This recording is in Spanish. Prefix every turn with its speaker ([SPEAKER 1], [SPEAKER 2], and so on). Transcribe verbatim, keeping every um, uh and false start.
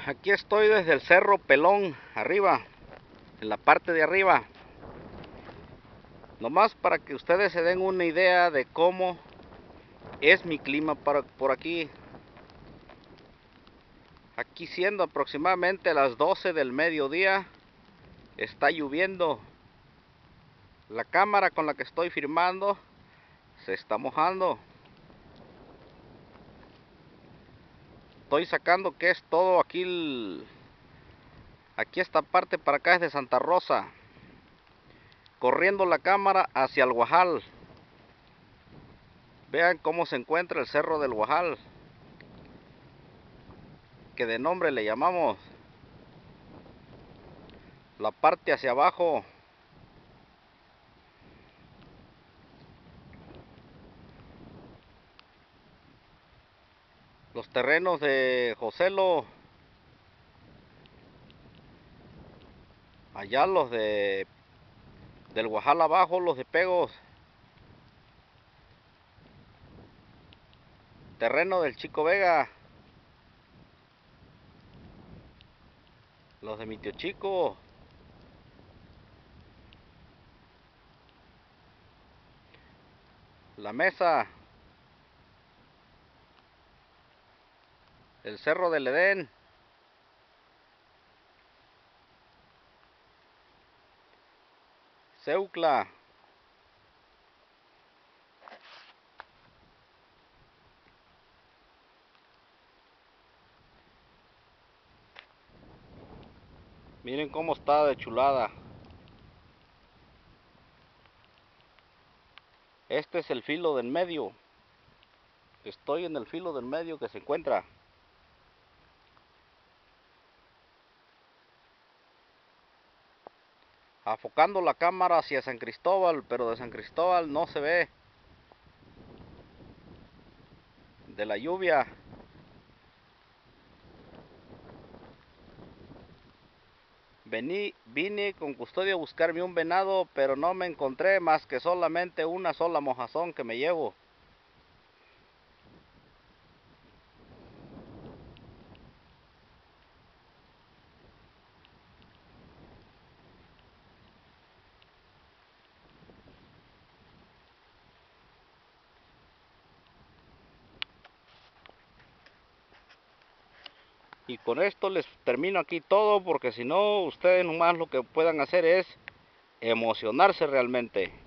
[SPEAKER 1] Aquí estoy desde el Cerro Pelón, arriba, en la parte de arriba. Nomás para que ustedes se den una idea de cómo es mi clima para, por aquí. Aquí siendo aproximadamente las doce del mediodía, está lloviendo. La cámara con la que estoy filmando se está mojando. Estoy sacando que es todo aquí el, aquí esta parte para acá es de Santa Rosa, corriendo la cámara hacia el Guajal. Vean cómo se encuentra el Cerro del Guajal, que de nombre le llamamos. La parte hacia abajo, los terrenos de Joselo, allá los de del Guajal abajo, los de Pegos, terreno del Chico Vega, los de mi tío Chico, la Mesa, el Cerro del Edén, Ceucla. Miren cómo está de chulada. Este es el filo del medio. Estoy en el filo del medio que se encuentra. Afocando la cámara hacia San Cristóbal, pero de San Cristóbal no se ve. De la lluvia. Vení, vine con custodia a buscarme un venado, pero no me encontré más que solamente una sola mojazón que me llevo. Y con esto les termino aquí todo, porque si no, ustedes nomás lo que puedan hacer es emocionarse realmente.